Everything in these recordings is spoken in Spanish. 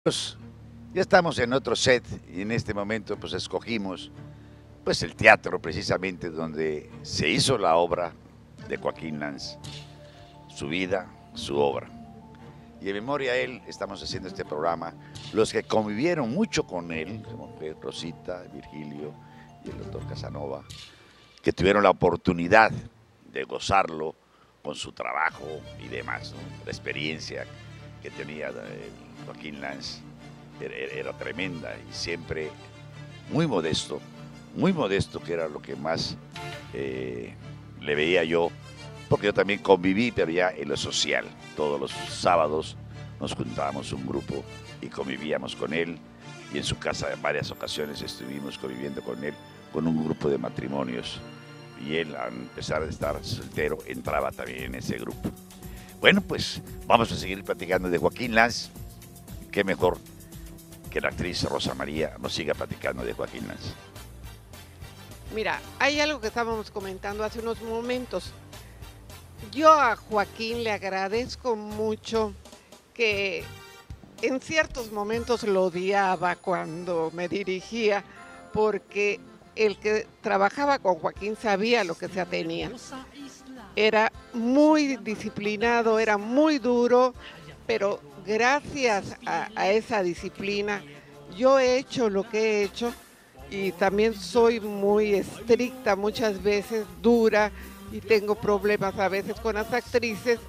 Pues, ya estamos en otro set y en este momento pues escogimos pues el teatro precisamente donde se hizo la obra de Joaquín Lanz, su vida, su obra. Y en memoria a él estamos haciendo este programa. Los que convivieron mucho con él, como Rosita, Virgilio y el doctor Casanova, que tuvieron la oportunidad de gozarlo con su trabajo y demás, ¿no? La experiencia que tenía Joaquín Lanz era tremenda y siempre muy modesto, que era lo que más le veía yo, porque yo también conviví, pero ya en lo social. Todos los sábados nos juntábamos un grupo y convivíamos con él, y en su casa en varias ocasiones estuvimos conviviendo con él, con un grupo de matrimonios, y él, a pesar de estar soltero, entraba también en ese grupo. Bueno, pues vamos a seguir platicando de Joaquín Lanz. Qué mejor que la actriz Rosa María nos siga platicando de Joaquín Lanz. Mira, hay algo que estábamos comentando hace unos momentos. Yo a Joaquín le agradezco mucho que en ciertos momentos lo odiaba cuando me dirigía, porque el que trabajaba con Joaquín sabía lo que se atenía. Era muy disciplinado, era muy duro, pero gracias a esa disciplina yo he hecho lo que he hecho, y también soy muy estricta muchas veces, dura, y tengo problemas a veces con las actrices,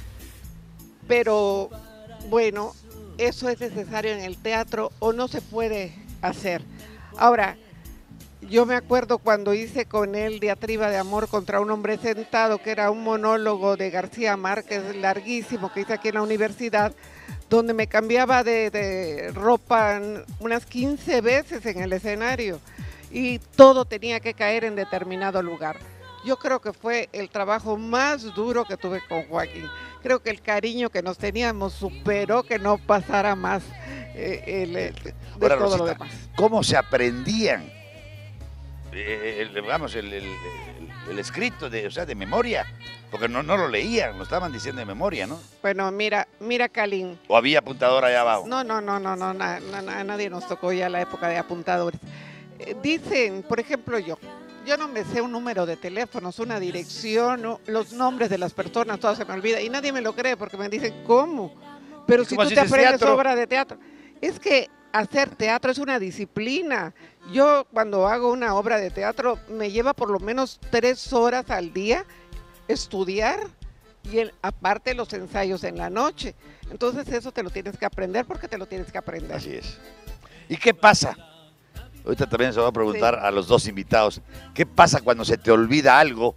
pero bueno, eso es necesario en el teatro o no se puede hacer. Ahora, yo me acuerdo cuando hice con él Diatriba de amor contra un hombre sentado, que era un monólogo de García Márquez larguísimo que hice aquí en la universidad, donde me cambiaba de ropa unas 15 veces en el escenario y todo tenía que caer en determinado lugar. Yo creo que fue el trabajo más duro que tuve con Joaquín. Creo que el cariño que nos teníamos superó que no pasara más de Ahora, todo Rosita, lo demás. ¿cómo se aprendían el escrito de memoria? Porque no lo leían, lo estaban diciendo de memoria, ¿no? Bueno, mira, Calín. ¿O había apuntador allá abajo? No, a nadie nos tocó ya la época de apuntadores. Dicen, por ejemplo, yo no me sé un número de teléfonos, una dirección, los nombres de las personas, todo se me olvida, y nadie me lo cree porque me dicen, ¿cómo? Pero si tú te aprendes obra de teatro. Es que hacer teatro es una disciplina. Yo cuando hago una obra de teatro me lleva por lo menos 3 horas al día estudiar, y aparte los ensayos en la noche. Entonces eso te lo tienes que aprender porque te lo tienes que aprender. Así es. ¿Y qué pasa? Ahorita también se va a preguntar a los dos invitados, ¿qué pasa cuando se te olvida algo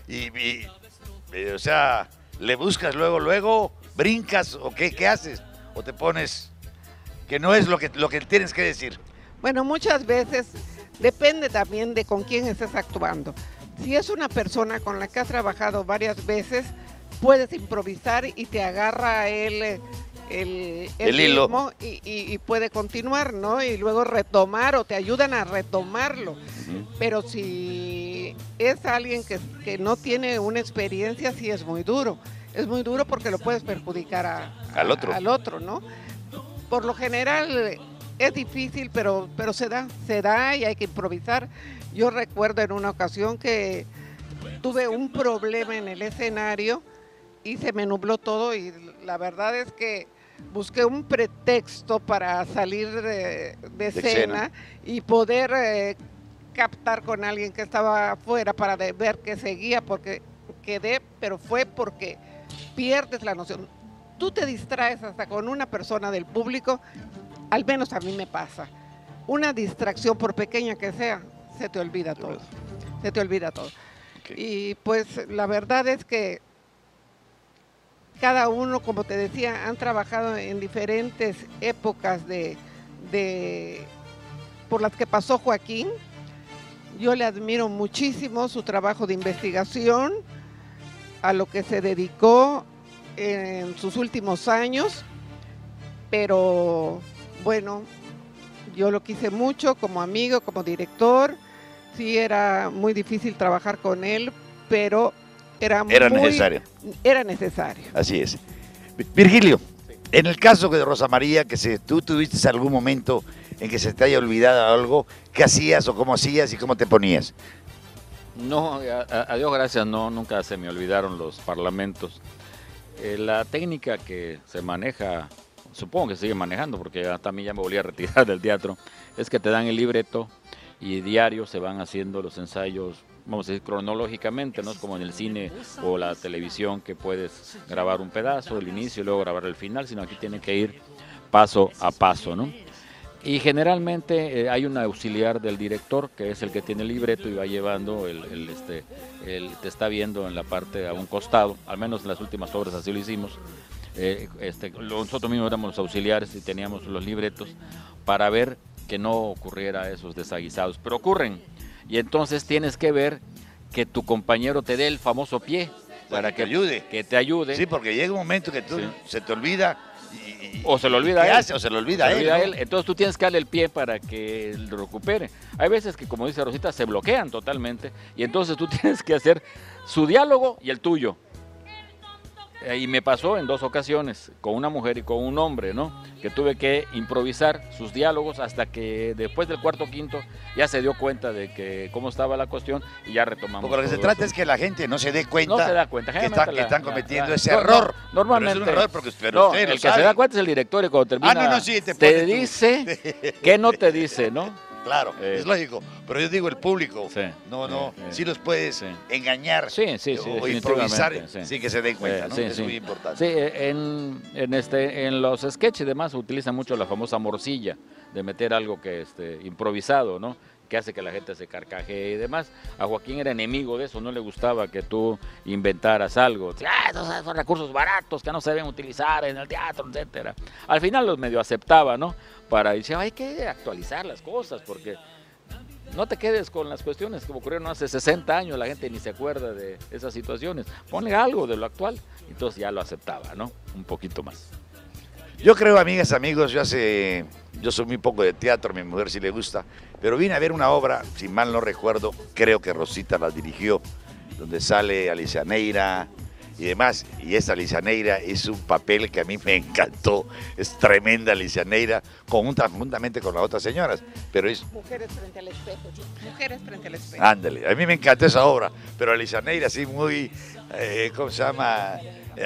o sea, le buscas luego, brincas o qué haces? ¿O te pones que no es lo que tienes que decir? Bueno, muchas veces depende también de con quién estés actuando. Si es una persona con la que has trabajado varias veces, puedes improvisar y te agarra el ritmo y puede continuar, ¿no? Y luego retomar, o te ayudan a retomarlo. Pero si es alguien que no tiene una experiencia, sí es muy duro. Es muy duro porque lo puedes perjudicar al otro, ¿no? Por lo general es difícil, pero se da y hay que improvisar. Yo recuerdo en una ocasión que tuve un problema en el escenario y se me nubló todo, y la verdad es que busqué un pretexto para salir de escena y poder captar con alguien que estaba afuera para ver que seguía, porque quedé, pero fue porque pierdes la noción. Tú te distraes hasta con una persona del público, al menos a mí me pasa. Una distracción, por pequeña que sea, se te olvida todo. Se te olvida todo. Okay. Y pues la verdad es que cada uno, como te decía, han trabajado en diferentes épocas por las que pasó Joaquín. Yo le admiro muchísimo su trabajo de investigación, a lo que se dedicó en sus últimos años, pero bueno, yo lo quise mucho como amigo, como director. Sí, era muy difícil trabajar con él, pero era necesario. Era necesario. Así es. Virgilio, En el caso de Rosa María, tú tuviste algún momento en que se te haya olvidado algo, ¿qué hacías o cómo hacías y cómo te ponías? No, a Dios gracias, no, nunca se me olvidaron los parlamentos. La técnica que se maneja, supongo que sigue manejando, porque también ya me volví a retirar del teatro, es que te dan el libreto y diario se van haciendo los ensayos, vamos a decir, cronológicamente, no es como en el cine o la televisión que puedes grabar un pedazo, el inicio y luego grabar el final, sino aquí tiene que ir paso a paso, ¿no? Y generalmente hay un auxiliar del director que es el que tiene el libreto y va llevando, te está viendo en la parte a un costado, al menos en las últimas obras así lo hicimos. Nosotros mismos éramos los auxiliares y teníamos los libretos para ver que no ocurriera esos desaguisados, pero ocurren. Y entonces tienes que ver que tu compañero te dé el famoso pie para que te ayude. Sí, porque llega un momento que se te olvida. O se lo olvida a él. O se lo olvida a él. Entonces tú tienes que darle el pie para que lo recupere. Hay veces que, como dice Rosita, se bloquean totalmente y entonces tú tienes que hacer su diálogo y el tuyo. Y me pasó en 2 ocasiones, con una mujer y con un hombre, ¿no? Que tuve que improvisar sus diálogos hasta que después del cuarto o quinto ya se dio cuenta de que cómo estaba la cuestión y ya retomamos. Porque lo que se trata es que la gente no se dé cuenta, que están cometiendo ese error. Normalmente. Pero es un error porque el que se da cuenta es el director y cuando termina te dice que no te dice, ¿no? Claro, es lógico, pero yo digo el público, sí los puedes engañar o improvisar sin que se den cuenta, ¿no? Es muy importante. Sí, en los sketches y demás se utiliza mucho la famosa morcilla, de meter algo que improvisado, ¿no? Que hace que la gente se carcajee y demás. A Joaquín era enemigo de eso, no le gustaba que tú inventaras algo. Esos son recursos baratos que no se deben utilizar en el teatro, etcétera. Al final los medio aceptaba, ¿no? Para decir, hay que actualizar las cosas, porque no te quedes con las cuestiones que ocurrieron hace 60 años, la gente ni se acuerda de esas situaciones. Ponle algo de lo actual, entonces ya lo aceptaba, ¿no? Un poquito más. Yo creo, amigas, amigos, yo soy muy poco de teatro, a mi mujer sí le gusta, pero vine a ver una obra, si mal no recuerdo, creo que Rosita la dirigió, donde sale Alicia Neira y demás, y esta Alicia Neira es un papel que a mí me encantó, es tremenda Alicia Neira, juntamente con las otras señoras, pero es... Mujeres frente al espejo, Mujeres frente al espejo. Ándale, a mí me encantó esa obra, pero Alicia Neira así muy, ¿cómo se llama?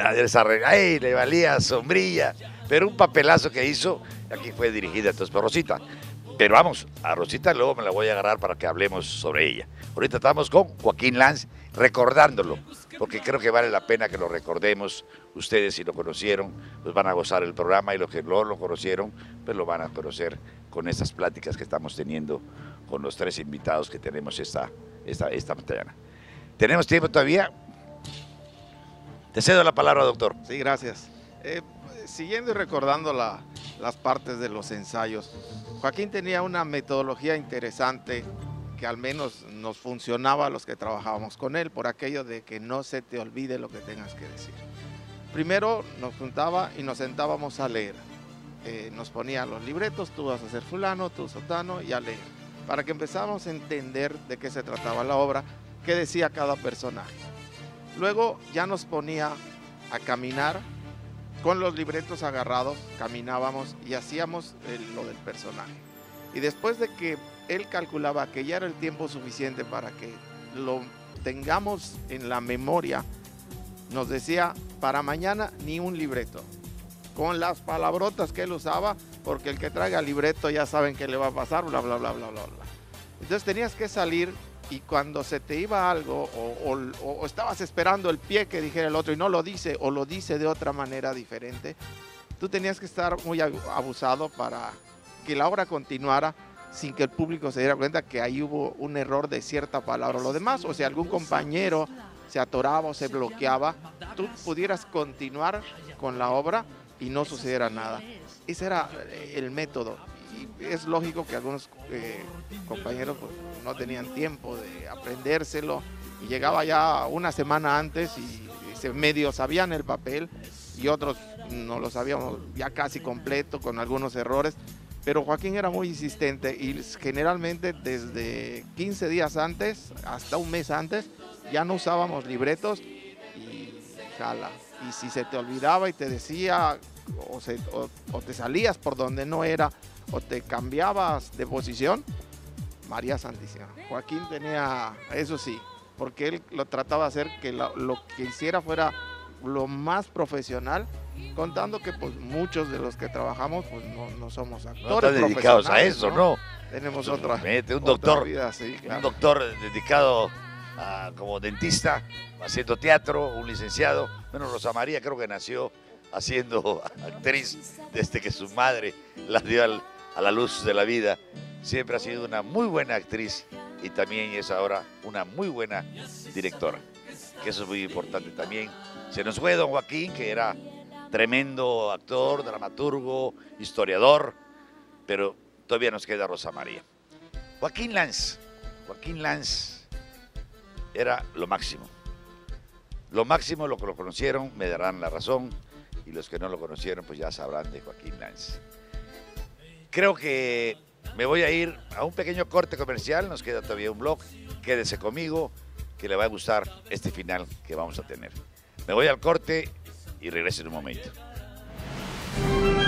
Le valía sombrilla, pero un papelazo que hizo, aquí fue dirigida entonces por Rosita. Pero vamos, a Rosita luego me la voy a agarrar para que hablemos sobre ella. Ahorita estamos con Joaquín Lanz, recordándolo, porque creo que vale la pena que lo recordemos. Ustedes, si lo conocieron, pues van a gozar el programa, y los que no lo conocieron, pues lo van a conocer con estas pláticas que estamos teniendo con los 3 invitados que tenemos esta mañana. ¿Tenemos tiempo todavía? Te cedo la palabra, doctor. Sí, gracias. Siguiendo y recordando las partes de los ensayos, Joaquín tenía una metodología interesante que al menos nos funcionaba a los que trabajábamos con él, por aquello de que no se te olvide lo que tengas que decir. Primero nos juntaba y nos sentábamos a leer. Nos ponía los libretos, tú vas a ser fulano, tú sotano, y a leer, para que empezáramos a entender de qué se trataba la obra, qué decía cada personaje. Luego ya nos ponía a caminar, con los libretos agarrados, caminábamos y hacíamos lo del personaje. Y después de que él calculaba que ya era el tiempo suficiente para que lo tengamos en la memoria, nos decía, para mañana ni un libreto, con las palabrotas que él usaba, porque el que traiga libreto ya saben qué le va a pasar, bla, bla, bla, bla, bla, bla. Entonces tenías que salir, y cuando se te iba algo o estabas esperando el pie que dijera el otro y no lo dice, o lo dice de otra manera diferente, tú tenías que estar muy abusado para que la obra continuara sin que el público se diera cuenta que ahí hubo un error de cierta palabra o lo demás, o si algún compañero se atoraba o se bloqueaba, tú pudieras continuar con la obra y no sucediera nada. Ese era el método. Y es lógico que algunos compañeros pues, no tenían tiempo de aprendérselo, y llegaba ya una semana antes y medio sabían el papel, y otros no lo sabíamos ya casi completo con algunos errores. Pero Joaquín era muy insistente, y generalmente desde 15 días antes hasta un mes antes ya no usábamos libretos, y jala. Y si se te olvidaba y te decía o te salías por donde no era, o te cambiabas de posición, María Santísima. Joaquín tenía, eso sí, porque él lo trataba de hacer que lo que hiciera fuera lo más profesional, contando que pues muchos de los que trabajamos pues no somos actores. No están dedicados a eso, ¿no? Tenemos Un otra doctor, vida, sí, claro. un doctor dedicado como dentista, haciendo teatro, un licenciado. Bueno, Rosa María creo que nació haciendo actriz desde que su madre la dio a la luz de la vida. Siempre ha sido una muy buena actriz y también es ahora una muy buena directora, que eso es muy importante también. Se nos fue don Joaquín, que era tremendo actor, dramaturgo, historiador, pero todavía nos queda Rosa María. Joaquín Lanz era lo máximo. Lo máximo, los que lo conocieron me darán la razón y los que no lo conocieron pues ya sabrán de Joaquín Lanz. Creo que me voy a ir a un pequeño corte comercial, nos queda todavía un blog, quédese conmigo que le va a gustar este final que vamos a tener. Me voy al corte y regreso en un momento.